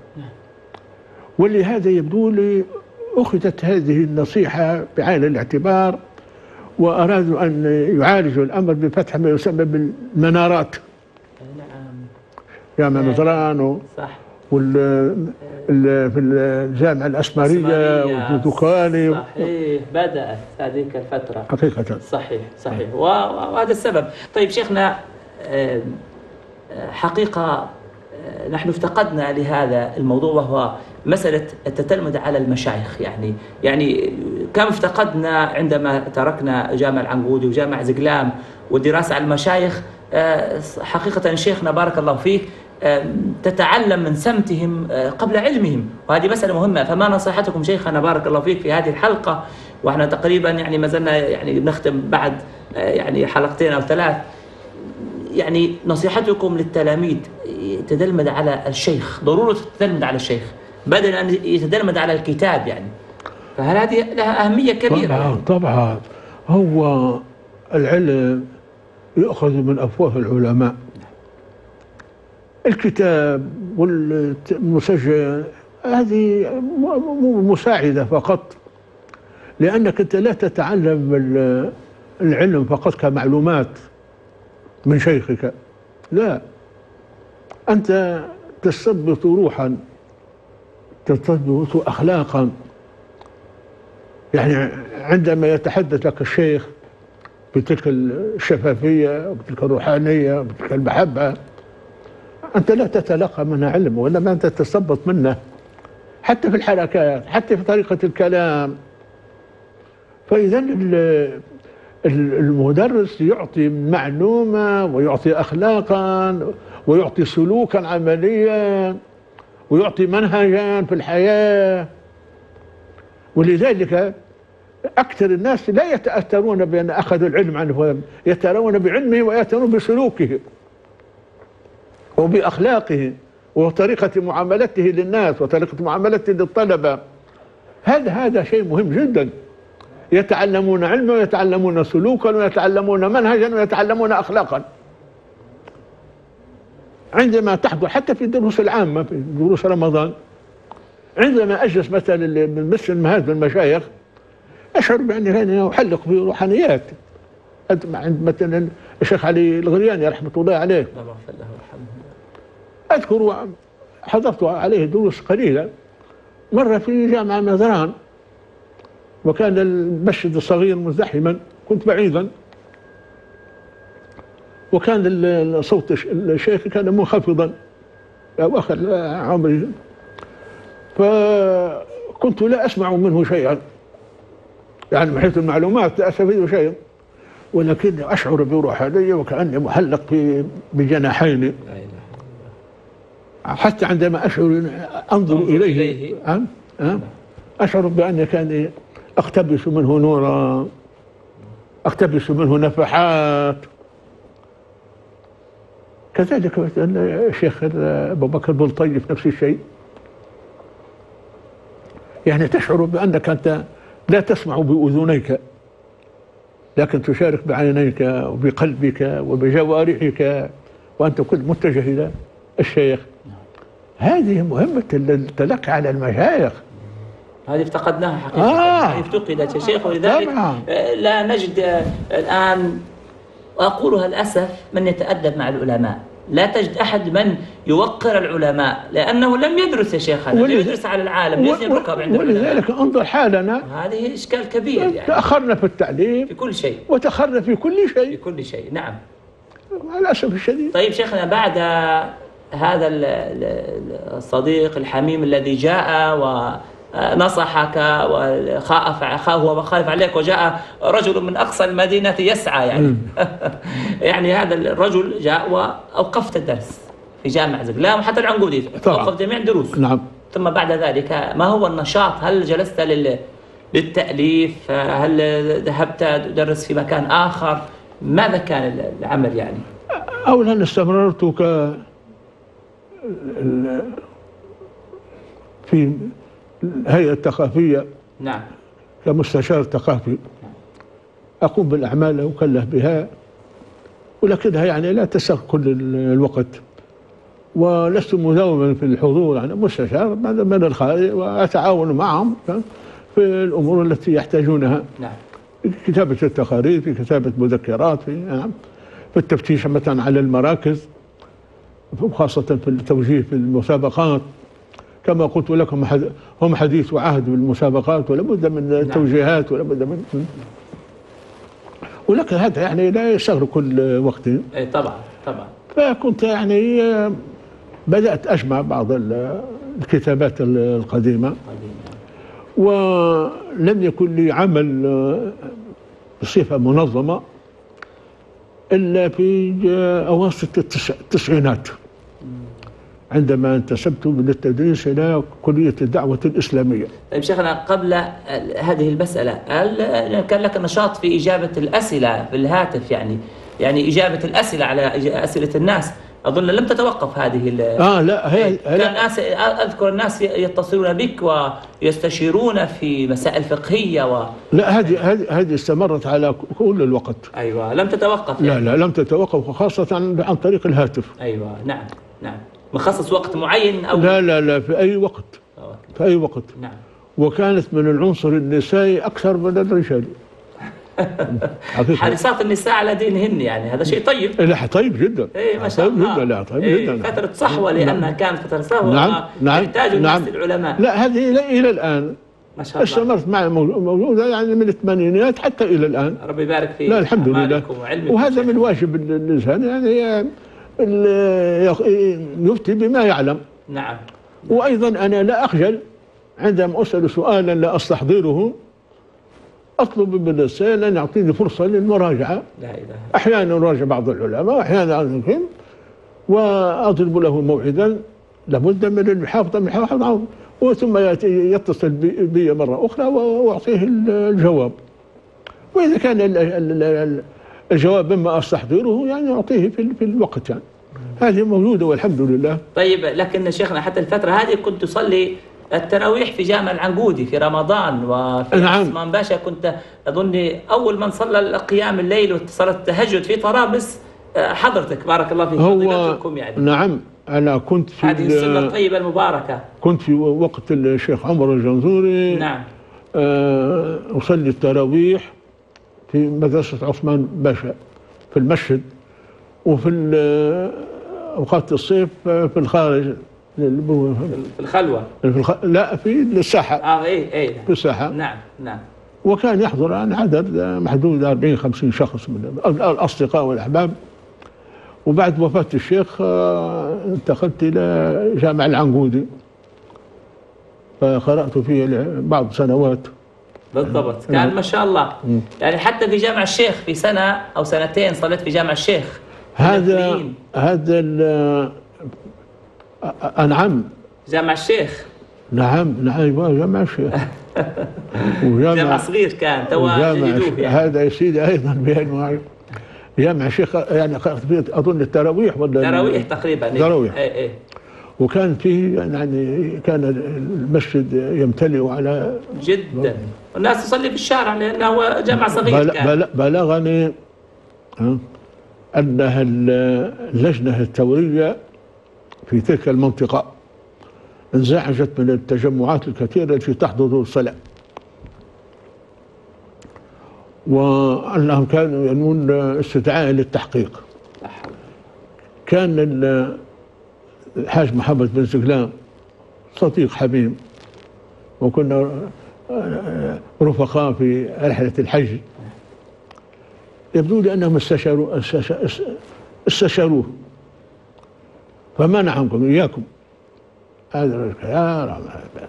ولهذا يبدو لي أخذت هذه النصيحة بعين الاعتبار، وأرادوا أن يعالجوا الأمر بفتح ما يسمى بالمنارات. نعم. جامع نظران صح. في الجامعة الأسمرية والدكاني. صحيح. بدأت هذيك الفترة حقيقة. صحيح. وهذا السبب. طيب شيخنا، حقيقة نحن افتقدنا لهذا الموضوع، وهو مسألة التتلمذ على المشايخ. يعني كم افتقدنا عندما تركنا جامع العنقودي وجامع زقلام والدراسة على المشايخ. حقيقة شيخنا بارك الله فيك تتعلم من سمتهم قبل علمهم، وهذه مسألة مهمة. فما نصيحتكم شيخنا بارك الله فيك في هذه الحلقة، واحنا تقريبا يعني ما زلنا يعني بنختم بعد يعني حلقتين أو ثلاث، يعني نصيحتكم للتلاميذ يتدلمد على الشيخ، ضرورة التدلمد على الشيخ بدل أن يتدلمد على الكتاب يعني. فهل هذه لها أهمية كبيرة؟ طبعا. هو العلم يؤخذ من أفواه العلماء. الكتاب والمسجل هذه مساعدة فقط، لأنك أنت لا تتعلم العلم فقط كمعلومات من شيخك، لا، أنت تستضبط روحا، تستضبط أخلاقا. يعني عندما يتحدث لك الشيخ بتلك الشفافية وبتلك الروحانية وبتلك المحبة، أنت لا تتلقى منها علم، وإنما أنت تستنبط منه، حتى في الحركات، حتى في طريقة الكلام. فإذا المدرس يعطي معلومة ويعطي أخلاقا ويعطي سلوكا عمليا ويعطي منهجا في الحياة. ولذلك أكثر الناس لا يتأثرون بأن أخذوا العلم عنه، يتأثرون بعلمه ويتأثرون بسلوكه وبأخلاقه وطريقة معاملته للناس وطريقة معاملته للطلبة. هذا شيء مهم جدا. يتعلمون علما ويتعلمون سلوكا ويتعلمون منهجا ويتعلمون أخلاقا. عندما تحضر حتى في الدروس العامة في دروس رمضان، عندما أجلس مثلا مثل هذا المشايخ أشعر بأني أنا أحلق في روحانيات. عند مثلا الشيخ علي الغرياني رحمة الله عليه، أذكر حضرت عليه دروس قليلة مرة في جامعة نذران، وكان المسجد الصغير مزدحما، كنت بعيدا، وكان صوت الشيخ كان منخفضا أواخر عمري، فكنت لا أسمع منه شيئا، يعني من حيث المعلومات لا أستفيد شيئا، ولكن أشعر بروحانية وكأني محلق بجناحين. حتى عندما أنظر إليه أشعر بأني كان أقتبس منه نورا، أقتبس منه نفحات. كذلك الشيخ أبو بكر بن طيف نفس الشيء. يعني تشعر بأنك أنت لا تسمع بأذنيك، لكن تشارك بعينيك وبقلبك وبجوارحك، وأنت كنت متجه إلى الشيخ. هذه مهمة التلقي على المشايخ. هذه افتقدناها حقيقة. هذه افتقدت يا شيخ، ولذلك لا نجد الآن، وأقولها للأسف، من يتأدب مع العلماء. لا تجد أحد من يوقر العلماء، لأنه لم يدرس يا شيخ، لم يدرس على العالم، ليس الركب عند العلماء. ولذلك انظر حالنا، هذه إشكال كبير. يعني تأخرنا في التعليم في كل شيء، وتأخرنا في كل شيء، في كل شيء. نعم، مع الأسف الشديد. طيب شيخنا، بعد هذا الصديق الحميم الذي جاء ونصحك وهو خايف عليك، وجاء رجل من أقصى المدينة يسعى يعني يعني هذا الرجل جاء وأوقفت الدرس في جامع زقلام وحتى العنقودي، أوقف جميع الدروس. نعم. ثم بعد ذلك ما هو النشاط؟ هل جلست للتأليف؟ هل ذهبت تدرس في مكان آخر؟ ماذا كان العمل يعني؟ أولا استمررت في الهيئة الثقافية. نعم. كمستشار ثقافي، أقوم بالأعمال أكلف بها، ولكنها يعني لا تستغرق كل الوقت، ولست مداوما في الحضور. أنا مستشار من الخارج وأتعاون معهم في الأمور التي يحتاجونها. نعم. في كتابة التقارير، في كتابة مذكرات، في التفتيش مثلا على المراكز، وخاصة في التوجيه في المسابقات. كما قلت لكم هم حديث وعهد بالمسابقات، ولا بد من التوجيهات، ولا بد من ولكن هذا يعني لا يستغرق كل وقت. اي طبعا طبعا. فكنت يعني بدأت أجمع بعض الكتابات القديمة، ولم يكن لي عمل بصفة منظمة إلا في أواسط التسعينات، عندما انتسبت للتدريس إلى كلية الدعوة الإسلامية. طيب شيخنا، قبل هذه المسألة، هل كان لك نشاط في إجابة الأسئلة بالهاتف؟ يعني إجابة الأسئلة على أسئلة الناس، أظن لم تتوقف هذه لا كان ناس، أذكر الناس يتصلون بك ويستشيرون في مسائل فقهية لا، هذه استمرت على كل الوقت. أيوة، لم تتوقف يعني. لا لم تتوقف، وخاصة عن طريق الهاتف. أيوة نعم نعم. مخصص وقت معين أو لا في أي وقت. في أي وقت. نعم. وكانت من العنصر النسائي أكثر من الرجال. حريصات النساء على دينهن، يعني هذا شيء طيب. لا طيب جدا. ما شاء الله. طيب جدا. طيب جدا. فترة صحوة، لأنها كانت فترة صحوة. يحتاج الناس العلماء. لا، هذه إلى الآن ما شاء الله استمرت معي موجودة، يعني من الثمانينات حتى إلى الآن. ربي يبارك فيك. لا الحمد لله. وهذا من واجب الإنسان، يعني يفتي بما يعلم. نعم. وأيضا أنا لا أخجل عندما أسأل سؤالا لا أستحضره أطلب من السائل أن يعطيني فرصة للمراجعة. لا إله. أحيانا أراجع بعض العلماء وأحيانا أذكرهم، وأضرب له موعدا لابد من المحافظة وثم يتصل بي مرة أخرى وأعطيه الجواب، وإذا كان الجواب مما أستحضره يعني أعطيه في الوقت يعني. هذه موجودة والحمد لله. طيب لكن شيخنا حتى الفترة هذه كنت تصلي التراويح في جامع العنقودي في رمضان، وفي عثمان باشا كنت أظن أول من صلى القيام الليل وصلاة التهجد في طرابلس حضرتك بارك الله فيك. هو يعني. نعم أنا كنت في هذه السنة الطيبة المباركة. كنت في وقت الشيخ عمر الجنزوري. نعم. أصلي التراويح في مدرسة عثمان باشا في المسجد، وفي أوقات الصيف في الخارج في الخلوة. لا في الساحة. إيه في الساحة. نعم نعم. وكان يحضر يعني عدد محدود 40-50 شخص من الأصدقاء والأحباب. وبعد وفاة الشيخ انتقلت إلى جامع العنقودي فقرأت فيه بعض سنوات. بالضبط. كان ما شاء الله يعني حتى في جامع الشيخ في سنة أو سنتين صليت في جامع الشيخ. هذا أنعم. جامع الشيخ. نعم جامع الشيخ. جامع صغير كان توا جديدوه يعني. هذا يا سيدي أيضا بأنواع جامع الشيخ يعني قرأت فيه أظن التراويح ولا تراويح تقريبا. تراويح. إيه. وكان فيه يعني كان المسجد يمتلئ على جدا، والناس تصلي في الشارع لأنه جامع صغير. كان بلغني أنها اللجنة الثورية في تلك المنطقة انزعجت من التجمعات الكثيرة التي تحدث الصلاة، وأنهم كانوا ينمون استدعاء للتحقيق. كان الحاج محمد بن زغلان صديق حبيب، وكنا رفقاء في رحلة الحج. يبدو لي أنهم استشاروه فمنعهم إياكم هذا الكلام.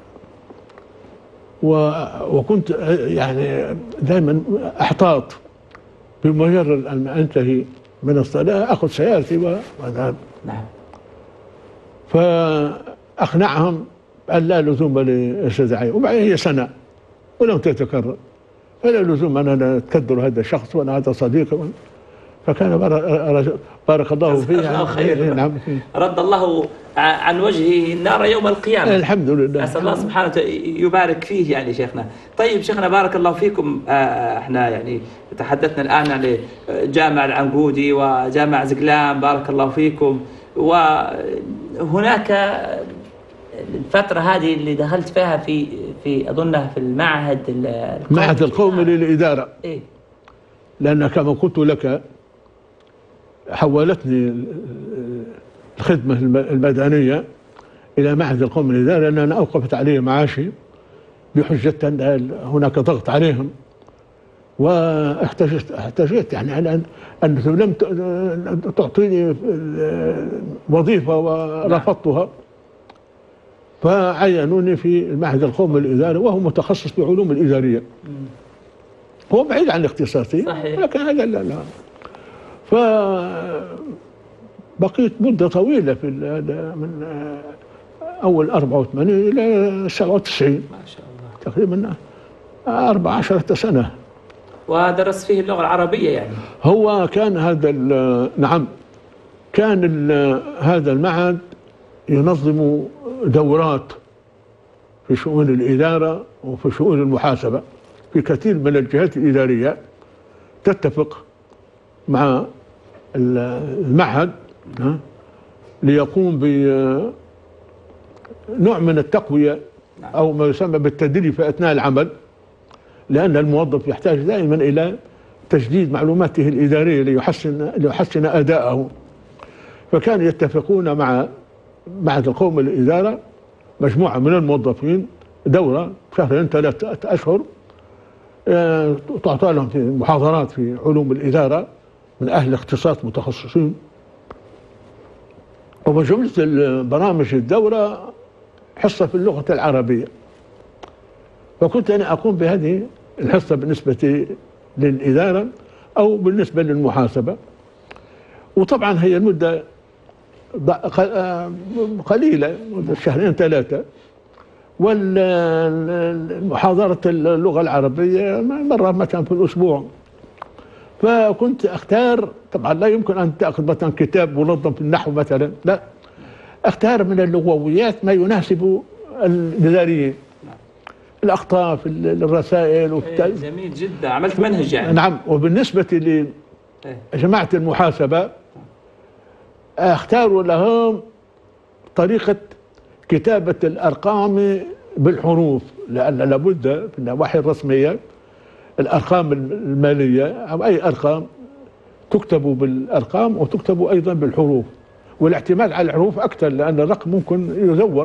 وكنت يعني دائما أحتاط بمجرد أن أنتهي من الصلاة أخذ سيارتي وأذهب. نعم. فأقنعهم أن لا لزوم لاستدعائي، وبعدين هي سنة ولم تتكرر، فلا لزوم أن أنا أتكدر هذا الشخص وأنا هذا صديقي. فكان بارك الله فيه. نعم. رد الله عن وجهه النار يوم القيامة. الحمد لله. أسأل الله سبحانه وتعالى يبارك فيه يعني شيخنا. طيب شيخنا بارك الله فيكم، احنا يعني تحدثنا الآن عن جامع العنقودي وجامع زغلان بارك الله فيكم، وهناك الفترة هذه اللي دخلت فيها في أظنها في المعهد القومي للإدارة. إيه؟ لأن كما قلت لك حولتني الخدمة المدنية إلى معهد القومي للإدارة، لأن أنا أوقفت عليه معاشي بحجة أن هناك ضغط عليهم، واحتجت يعني على أن لم تعطيني وظيفة ورفضتها، فعينوني في المعهد القومي للإدارة وهو متخصص في علوم الإدارية. هو بعيد عن اختصاصي لكن هذا لا. فبقيت مدة طويلة من أول 84 إلى 97 ما شاء الله، تقريبا 14 سنة. ودرس فيه اللغة العربية يعني. هو كان هذا نعم، كان هذا المعهد ينظم دورات في شؤون الإدارة وفي شؤون المحاسبة في كثير من الجهات الإدارية، تتفق مع المعهد ليقوم بنوع من التقوية أو ما يسمى بالتدريب في أثناء العمل، لأن الموظف يحتاج دائما إلى تجديد معلوماته الإدارية ليحسن أداءه. فكانوا يتفقون مع معهد القومي للإدارة مجموعة من الموظفين دورة 2-3 أشهر تعطى لهم في محاضرات في علوم الإدارة من أهل اختصاص متخصصين، ومن جملة برامج الدورة حصة في اللغة العربية. فكنت أنا أقوم بهذه الحصة بالنسبة للإدارة أو بالنسبة للمحاسبة. وطبعا هي المدة قليلة، شهرين ثلاثة، والمحاضرة اللغة العربية مرة مثلا في الأسبوع. فكنت أختار، طبعا لا يمكن أن تأخذ مثلا كتاب منظم في النحو مثلا، لا، أختار من اللغويات ما يناسب الإداريين، الأخطاء في الرسائل جميل جدا، عملت منهج يعني. نعم. وبالنسبة لجماعة المحاسبة اختاروا لهم طريقة كتابة الأرقام بالحروف، لأن لابد في النواحي الرسمية الأرقام المالية أو أي أرقام تكتب بالأرقام وتكتب أيضا بالحروف، والاعتماد على الحروف أكثر لأن الرقم ممكن يزور.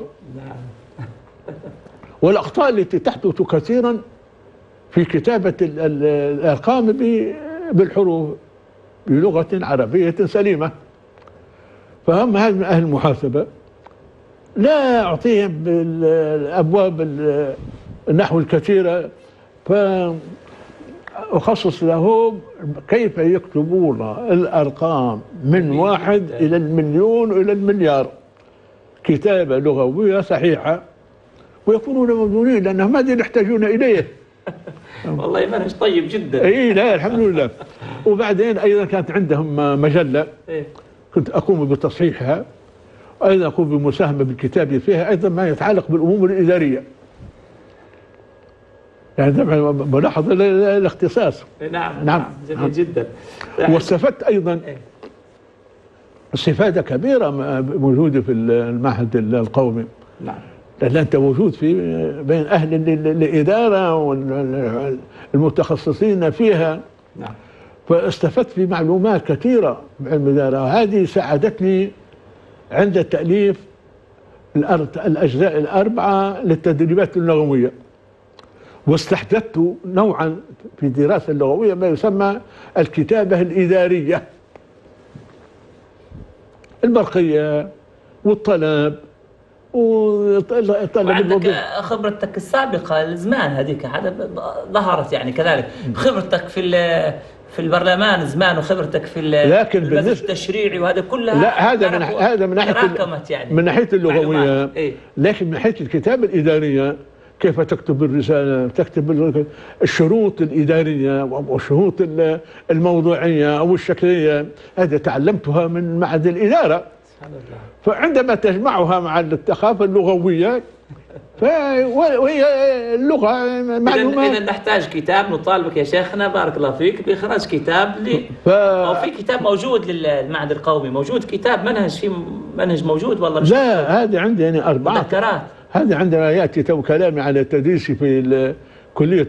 والأخطاء التي تحدث كثيرا في كتابة الأرقام بالحروف بلغة عربية سليمة. فهم أهل المحاسبة لا أعطيهم بالأبواب النحو الكثيرة، فأخصص لهم كيف يكتبون الأرقام من 1 إلى المليون وإلى المليار كتابة لغوية صحيحة، ويكونون موجودين لأنهم هذا يحتاجون إليه. والله منهج طيب جدا. اي لا الحمد لله. وبعدين ايضا كانت عندهم مجله كنت اقوم بتصحيحها، ايضا اقوم بمساهمه بالكتابه فيها، ايضا ما يتعلق بالامور الاداريه. يعني طبعا ملاحظه الاختصاص. نعم جميل جدا. واستفدت ايضا استفاده كبيره موجوده في المعهد القومي. نعم. لأن أنت موجود في بين أهل الإدارة والمتخصصين فيها. نعم. فاستفدت في معلومات كثيرة بعلم الإدارة، وهذه ساعدتني عند تأليف الأجزاء الأربعة للتدريبات اللغوية. واستحدثت نوعا في الدراسة اللغوية ما يسمى الكتابة الإدارية، البرقية والطلب وعندك خبرتك السابقة الزمان هذيك ظهرت يعني كذلك خبرتك في البرلمان زمان، وخبرتك في المجلس التشريعي، وهذا كلها لا هذا من ناحية يعني من ناحية اللغوية. لكن من ناحية الكتابة الإدارية كيف تكتب الرسالة، تكتب الشروط الإدارية والشروط الموضوعية أو الشكلية، هذا تعلمتها من معهد الإدارة. فعندما تجمعها مع الثقافة اللغوية وهي اللغة معلومات. إذا نحتاج كتاب نطالبك يا شيخنا بارك الله فيك بإخراج كتاب أو في كتاب موجود للمعهد القومي، موجود كتاب منهج، في منهج موجود والله؟ لا هذه عندي يعني 4 مذكرات. هذا عندما يأتي تو كلامي على التدريس في كلية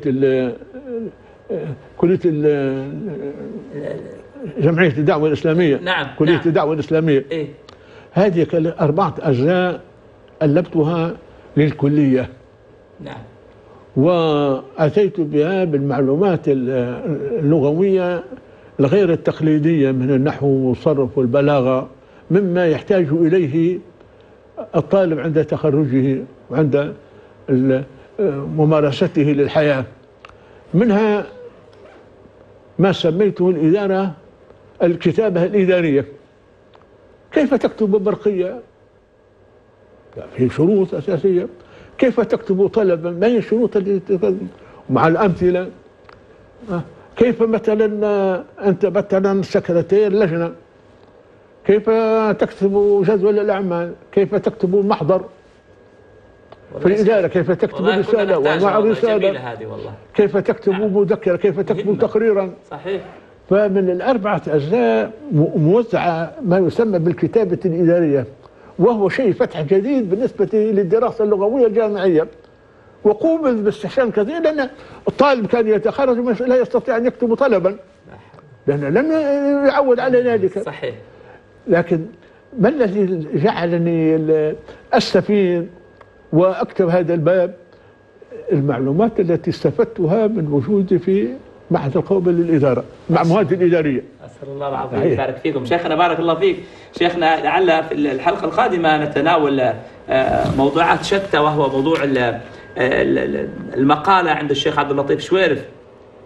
جمعية الدعوة الإسلامية. نعم. كلية الدعوة الإسلامية. هذه 4 أجزاء ألفتها للكلية. نعم. وأتيت بها بالمعلومات اللغوية الغير التقليدية من النحو والصرف والبلاغة، مما يحتاج إليه الطالب عند تخرجه وعند ممارسته للحياة. منها ما سميته الإدارة الكتابة الإدارية. كيف تكتب برقية؟ في شروط أساسية. كيف تكتب طلبا؟ ما هي الشروط التي مع الأمثلة؟ كيف مثلا أنت مثلا سكرتير لجنة، كيف تكتب جدول الأعمال؟ كيف تكتب المحضر في الإدارة؟ كيف تكتب رسالة ومع الرسالة؟ كيف تكتب مذكرة؟ كيف تكتب تقريرا؟ صحيح. فمن ال4 أجزاء موزعة ما يسمى بالكتابة الإدارية، وهو شيء فتح جديد بالنسبة للدراسة اللغوية الجامعية. وقوم باستحسان كثير، لأن الطالب كان يتخرج لا يستطيع أن يكتب طلبا لأنه لم يعود على ذلك. صحيح. لكن ما الذي جعلني أستفيد وأكتب هذا الباب؟ المعلومات التي استفدتها من وجودي في معهد القومي للإدارة مع مواد الإدارية. أسأل الله العظيم يبارك فيكم شيخنا، بارك الله فيك شيخنا. لعل في الحلقة القادمة نتناول موضوعات شتى، وهو موضوع المقالة عند الشيخ عبد اللطيف شويرف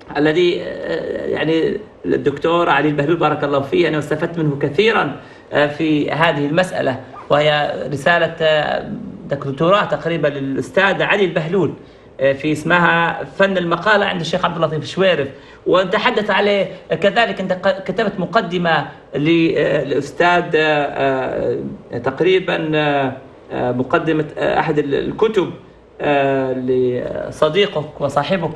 الذي يعني الدكتور علي البهلول بارك الله فيه، أنا استفدت منه كثيرا في هذه المسألة، وهي رسالة دكتوراه تقريبا للأستاذ علي البهلول في اسمها فن المقالة عند الشيخ عبد اللطيف الشويرف، وتحدث عليه كذلك. أنت كتبت مقدمة للأستاذ تقريبا مقدمة أحد الكتب لصديقك وصاحبك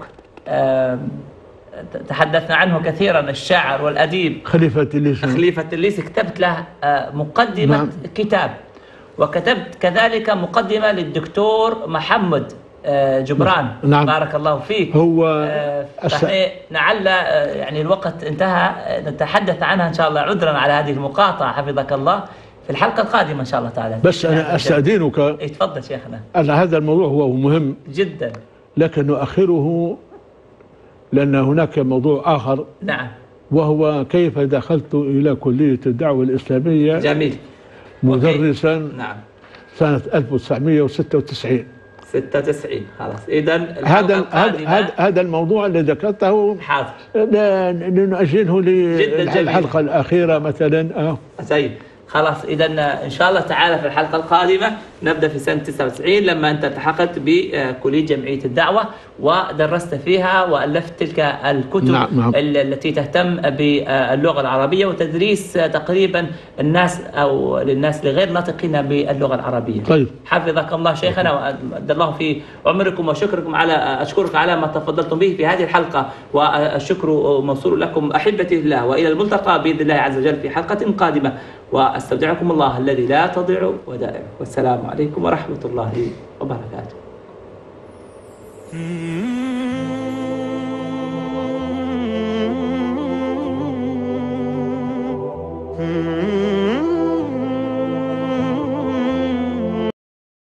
تحدثنا عنه كثيرا، الشاعر والأديب خليفة الليثي. خليفة الليثي، كتبت له مقدمة نعم. كتاب، وكتبت كذلك مقدمة للدكتور محمد جبران نعم. بارك الله فيك. هو لعل يعني الوقت انتهى، نتحدث عنها إن شاء الله، عذرا على هذه المقاطعة حفظك الله، في الحلقة القادمة إن شاء الله تعالى. بس أنا أستأذنك، تفضل شيخنا. أنا هذا الموضوع هو مهم جدا، لكن نؤخره لأن هناك موضوع آخر نعم، وهو كيف دخلت إلى كلية الدعوة الإسلامية جميل مدرسا نعم سنة 1996. 96 خلاص. إذا هذا الموضوع الذي ذكرته حاضر نؤجله للحلقة الأخيرة مثلا. طيب خلاص، إذا إن شاء الله تعالى في الحلقة القادمة نبدأ في سنة 99 لما أنت التحقت بكلية جمعية الدعوة ودرست فيها وألفت تلك الكتب نعم. التي تهتم باللغة العربية وتدريس تقريبا الناس أو للناس لغير ناطقين باللغة العربية. طيب. حفظك الله شيخنا وأدى الله في عمركم، وشكركم أشكرك على ما تفضلتم به في هذه الحلقة، والشكر موصول لكم أحبتي الله، وإلى الملتقى بإذن الله عز وجل في حلقة قادمة، واستودعكم الله الذي لا تضيع ودائعه، والسلام عليكم ورحمة الله وبركاته.